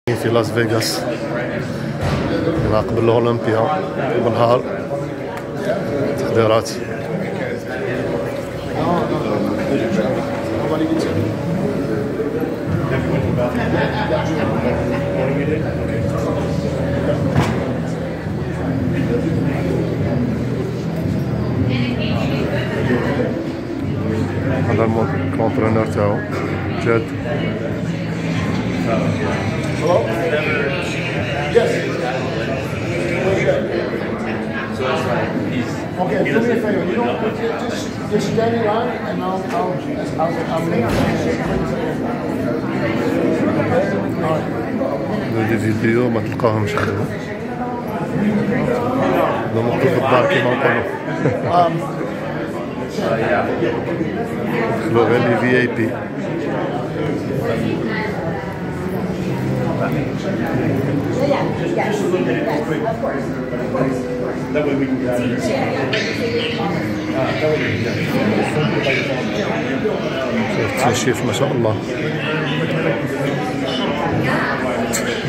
في لاس فيغاس قبل الأولمبيا بنهار تحضيرات. هذا الكونترينر تاعو جاد. Okay, do me a favor. You know, just stand in line, and I'll دي فيديو ما تلقاهمش خير. هذا مكتوب في الدار كيما نقولوا. دخلوا غير لي في اي بي. التنشيف ما شاء الله.